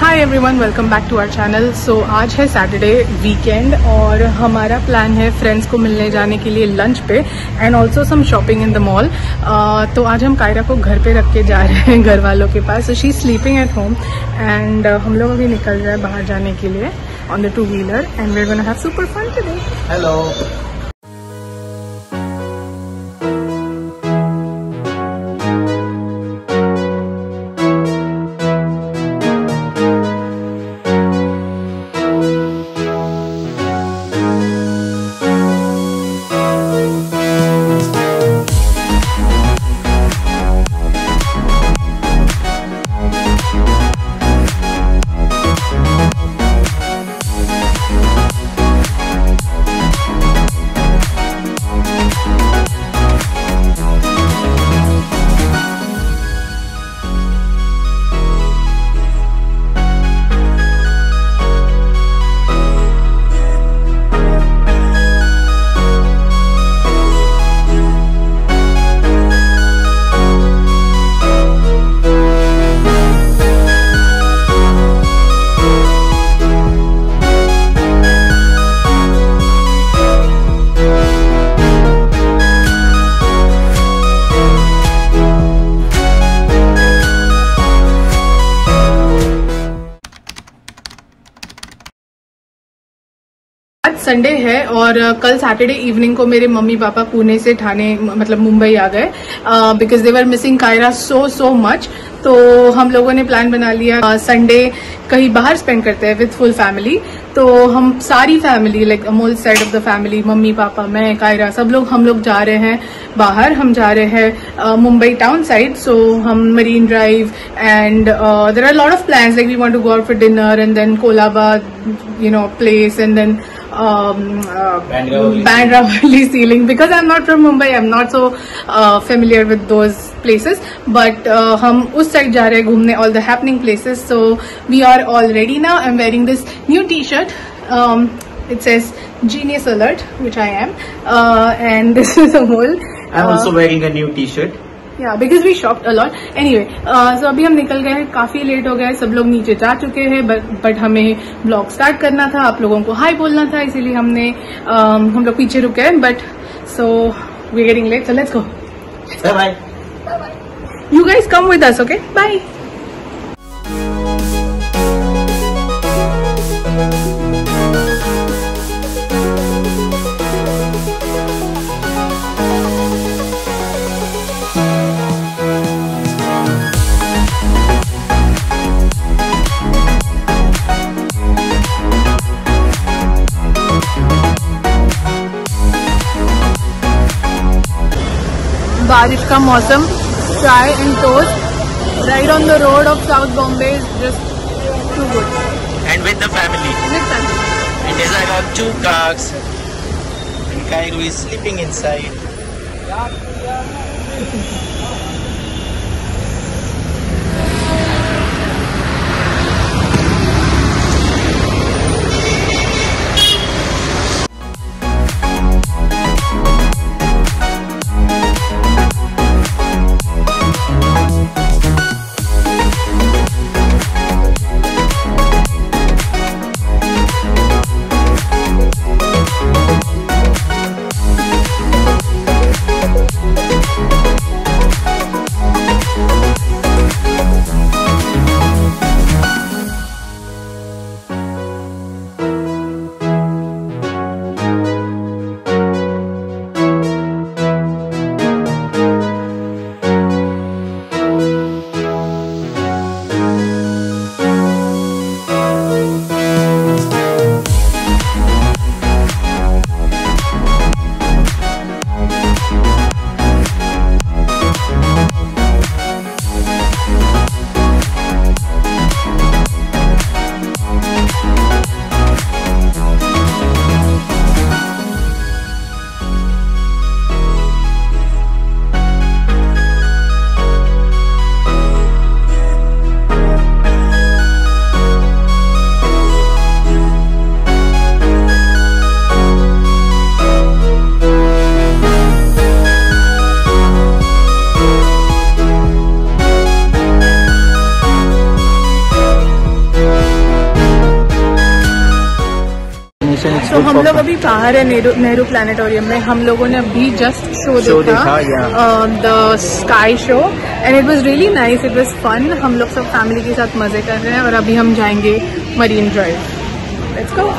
Hi everyone, welcome back to our channel. So आज है Saturday weekend और हमारा प्लान है फ्रेंड्स को मिलने जाने के लिए लंच पे and also some shopping in the mall. तो आज हम कायरा को घर पे रख के जा रहे हैं घर वालों के पास। So she is sleeping at home and हम लोग अभी निकल रहे हैं बाहर जाने के लिए on the 2-wheeler and we are gonna have super fun today. Hello. Sunday है और कल सैटरडे इवनिंग को मेरे मम्मी पापा पुणे से ठाणे मतलब मुंबई आ गए because they were missing Kaira so much. तो हम लोगों ने प्लान बना लिया संडे कहीं बाहर स्पेंड करते हैं विद फुल फैमिली। तो हम सारी family like Amol side of the family, mummy papa मैं कायरा सब लोग हम लोग जा रहे हैं बाहर। हम जा रहे हैं मुंबई टाउन साइड। सो हम Marine Drive and there are lot of plans like we want to go out for dinner and then Colaba place and then Bandravali ceiling because I'm not from Mumbai, I'm not so familiar with those places, but हम उस side जा रहे हैं घूमने all the happening places. So we are all ready now. I'm wearing this new t-shirt. It says Genius Alert, which I am, and this is Amol. I'm also wearing a new t-shirt. Yeah, because we shopped a lot. Anyway, so अभी हम निकल गए, काफी late हो गए, सब लोग नीचे जा चुके हैं, बट हमें ब्लॉग स्टार्ट करना था, आप लोगों को हाय बोलना था, इसीलिए हम लोग पीछे रुके हैं। But so we getting late, so let's go. Bye bye. You guys come with us, okay? Bye. बारिश का मौसम, chai and toast ride on the road of south Bombay is just too good. And with the family. With family. And yes, I got 2 cars. And Kairu is sleeping inside. Exploration. तो हम लोग अभी बाहर है Nehru planetarium में। हम लोगों ने अभी जस्ट शो देखा the sky show and it was really nice, it was fun. हम लोग सब फैमिली के साथ मजे कर रहे हैं और अभी हम जाएंगे Marine Drive. Let's go.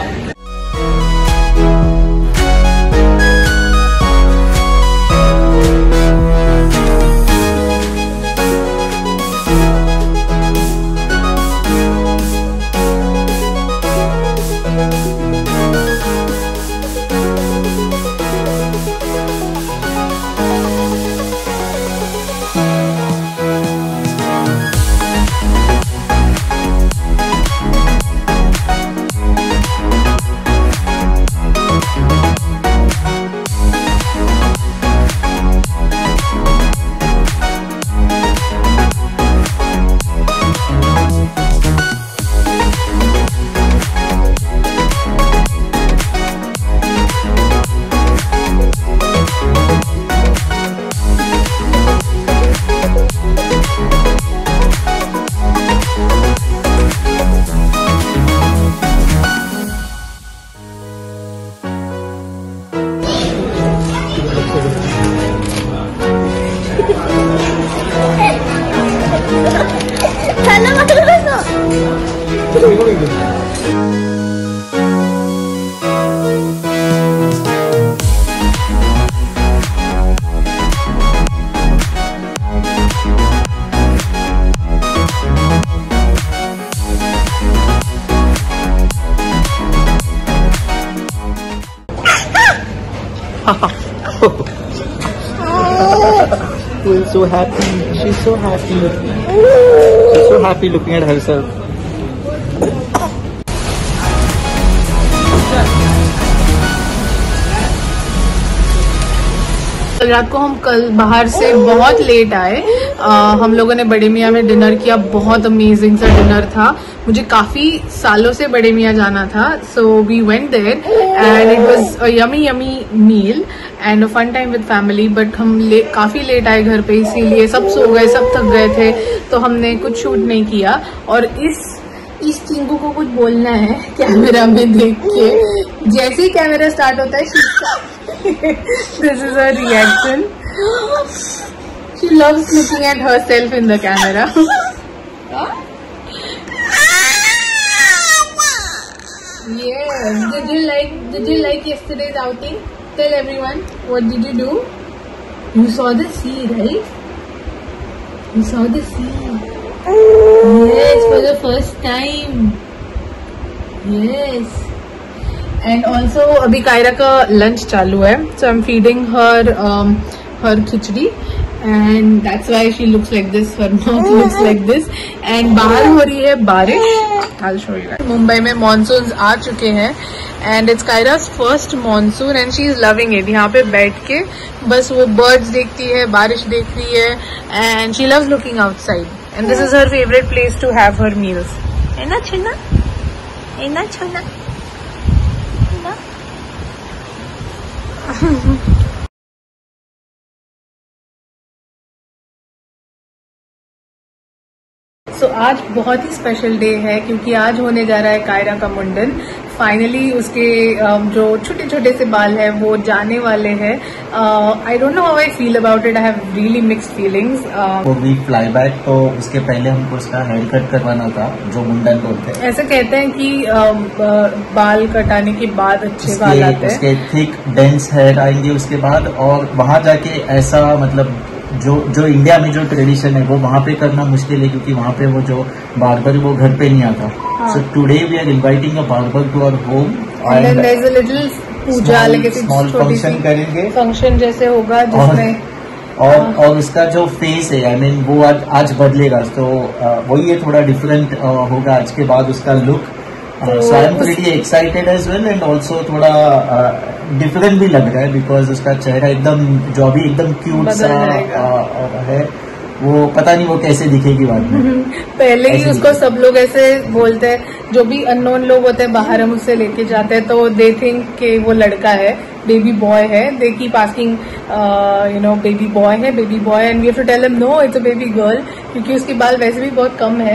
We're so happy. She's so happy. She's so happy looking at herself. कल रात को हम कल बाहर से बहुत लेट आए। हम लोगों ने बड़े मियाँ में डिनर किया, बहुत अमेजिंग सा डिनर था। मुझे काफी सालों से बड़े मियाँ जाना था, so we went there and it was a yummy meal and a fun time with family. But हम काफी लेट आए घर पे, इसीलिए सब सो गए, सब थक गए थे, तो हमने कुछ शूट नहीं किया। और इस चिंकू को कुछ बोलना है कैमरा में देख के। जैसे ही कैमरा स्टार्ट होता है this is her reaction. She loves looking at herself in the camera. Yes. Did you like yesterday's outing? Tell everyone, what did you do? You saw the sea, right? You saw the sea. Yes, for the first time. Yes. And also अभी कायरा का lunch चालू है, so I am feeding her khichdi and that's why she looks like this, her mouth looks like this. And बाहर हो रही है बारिश। I will show you. Mumbai में मानसून आ चुके हैं and it's Kaira's first monsoon and she is loving it. यहाँ पे बैठ के बस वो बर्ड्स देखती है, बारिश देख रही है and she loves looking outside and this is her favourite place to have her meals. है ना छुना, है ना छुना। सो आज बहुत ही स्पेशल डे है क्योंकि आज होने जा रहा है कायरा का मुंडन। फाइनली उसके जो छोटे छोटे से बाल है वो जाने वाले हैं। I don't know how I feel about it, I have really mixed feelings. वो वीक फ्लाई बैक, तो उसके पहले हमको उसका हेयर कट करवाना था, जो मुंडन बोलते हैं। ऐसा कहते हैं कि बाल कटाने के बाद अच्छे बाल आते हैं, उसके थिक डेंस हेयर आएंगे उसके बाद, और वहां जाके ऐसा मतलब जो इंडिया में जो ट्रेडिशन है वो वहाँ पे करना मुश्किल है क्योंकि वहाँ पे वो जो बार्बर वो घर पे नहीं आता। So today we are inviting a barber to our home and there is a little puja, small function करेंगे, फंक्शन जैसे होगा जिसमें और उसका जो फेस है, आई मीन वो आज बदलेगा। तो वही है, थोड़ा डिफरेंट होगा आज के बाद उसका लुक। So I am pretty excited as well and also थोड़ा डिफरेंट भी लग रहा है बिकॉज उसका चेहरा एकदम जो अभी एकदम क्यूट सा है, वो पता नहीं वो कैसे दिखेगी बाद में। पहले ही उसको सब लोग ऐसे बोलते हैं, जो भी अननोन लोग होते हैं बाहर हम उससे लेके जाते हैं तो दे थिंक कि वो लड़का है, बेबी बॉय है। They keep asking baby boy है, baby boy, and we have to tell him no it's a baby girl क्योंकि उसके बाल वैसे भी बहुत कम है।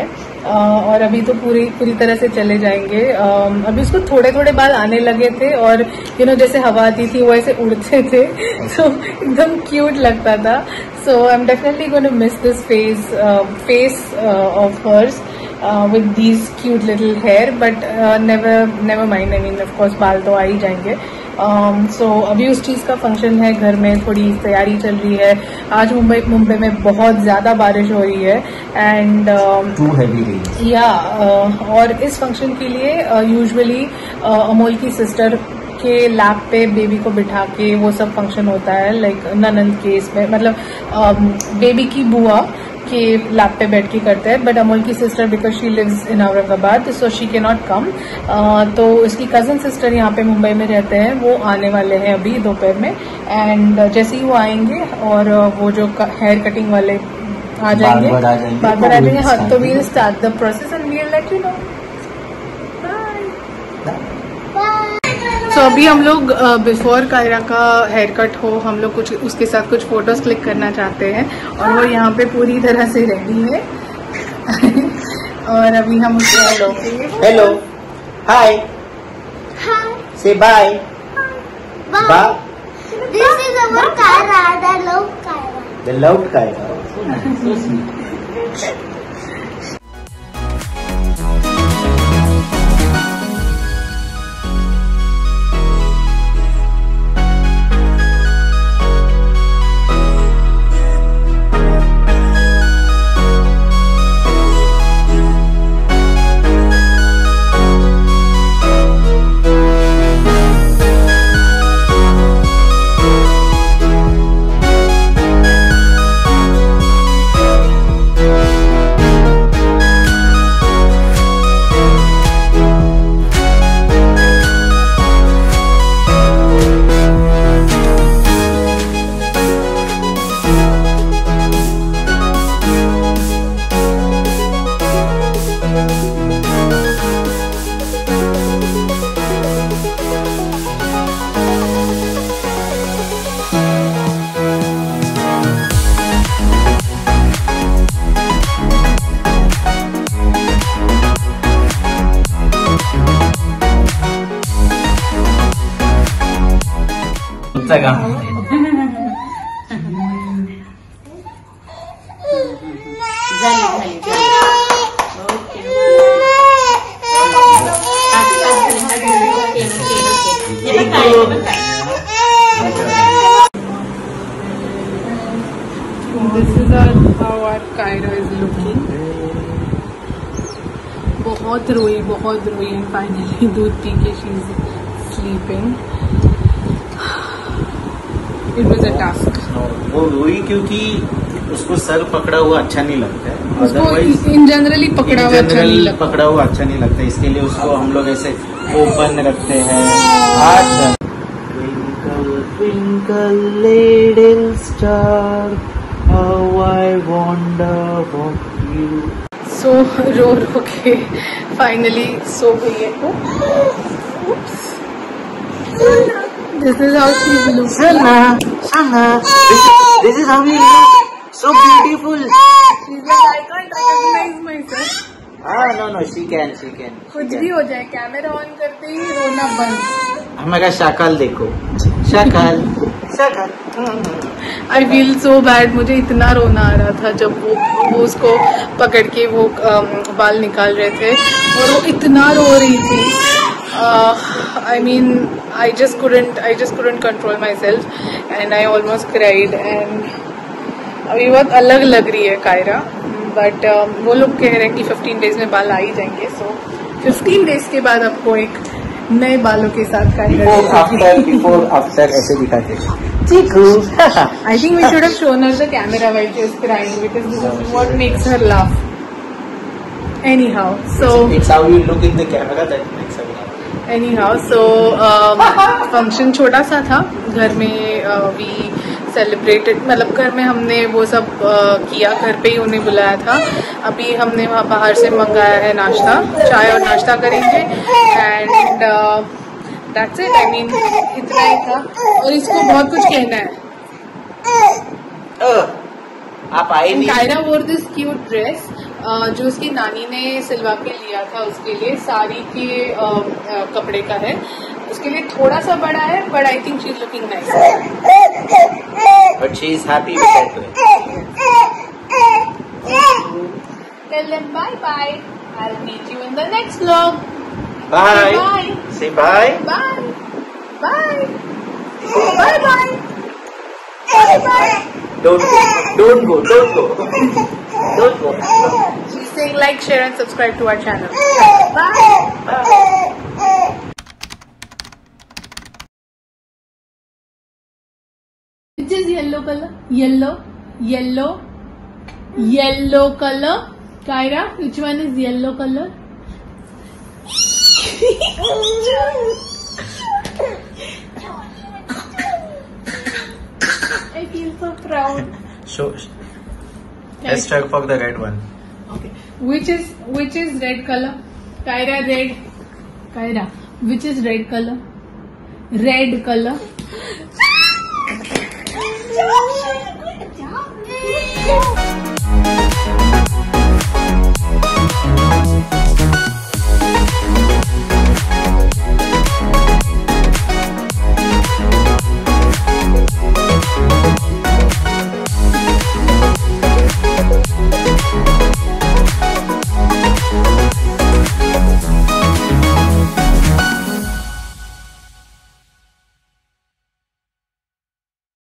और अभी तो पूरी तरह से चले जाएंगे। अभी उसको थोड़े थोड़े बाल आने लगे थे और जैसे हवा आती थी वो ऐसे उड़ते थे तो एकदम क्यूट लगता था। So I am definitely going to miss this face of hers with these cute little hair, but never mind. I mean, of course, बाल तो आ ही जाएंगे। So अभी उस चीज़ का फंक्शन है, घर में थोड़ी तैयारी चल रही है। आज मुंबई में बहुत ज़्यादा बारिश हो रही है एंड too heavy rain। या और इस फंक्शन के लिए यूजुअली अमोल की सिस्टर के लैप पे बेबी को बिठा के वो सब फंक्शन होता है, लाइक ननंद केस में, मतलब बेबी की बुआ के लैप पे बैठ के करते हैं। बट अमोल की sister because she lives in Aurangabad so she can not come. तो उसकी कजन सिस्टर यहाँ पे मुंबई में रहते हैं, वो आने वाले हैं अभी दोपहर में। एंड जैसे ही वो आएंगे और वो जो हेयर कटिंग वाले आ जाएंगे, बार बार आ जाएंगे, हाँ, तो we'll start the process and we'll let you know. तो अभी हम लोग बिफोर कायरा का हेयर कट हो, हम लोग कुछ उसके साथ कुछ फोटोज क्लिक करना चाहते हैं और वो यहाँ पे पूरी तरह से रेडी है और अभी हम उसको हेलो हाय से bye bye. This is our Kaira, the love Kaira. The loved Kaira. So sweet. This is how our Kaira is looking. बहुत रोई है फाइनली, दूध पी के she is sleeping. It was a task. वो रोई क्योंकि उसको सर पकड़ा हुआ अच्छा नहीं लगता है, उसको इन जनरली पकड़ा हुआ अच्छा नहीं लगता, इसके लिए उसको हम लोग ऐसे ओपन रखते हैं। हाथ twinkle little star how I wonder about you. So रो के फाइनली सो गई है वो। This is how she looks. Sana, this is how you look. So beautiful. She's like, I can't recognize myself. No, she can. कुछ भी हो जाए, camera on करते ही रोना बंद। हमारा शक्ल देखो, शक्ल। I feel so bad. मुझे इतना रोना आ रहा था जब वो उसको पकड़ के वो बाल निकाल रहे थे और वो इतना रो रही थी। I mean, I just couldn't control myself and I almost cried and अभी बहुत अलग लग रही है कायरा, बट वो लोग कह रहे हैं कि 15 डेज में बाल आ ही जाएंगे। सो 15 डेज के बाद आपको एक नए बालों के साथ कायरा बिफोर आफ्टर ऐसे दिखाते। I think we should have shown her the camera while she was crying because this is what makes her laugh. Anyhow, so it's how you look in the camera that makes her laugh. Anyhow, so function छोटा सा था घर में। We celebrated, मतलब घर में हमने वो सब किया, घर पे ही उन्हें बुलाया था। अभी हमने वहाँ बाहर से मंगाया है नाश्ता, चाय और नाश्ता करेंगे and that's it. I mean इतना ही था और इसको बहुत कुछ कहना है। आप आए नहीं। Kiara wore this cute dress जो उसकी नानी ने सिलवा के लिया था उसके लिए, साड़ी के कपड़े का है, उसके लिए थोड़ा सा बड़ा है, but I think she is looking nice, but she is happy with that. Tell them bye bye, I will meet you in the next vlog. Bye bye से bye bye bye bye bye bye. Don't go don't go. She's saying like, share and subscribe to our channel. Bye. Which is yellow color? Yellow color. Kyra, which one is yellow color? I feel so proud. So let's try for the red one. Okay. Which is red color? Kyra, red. Kyra, which is red color? Red color.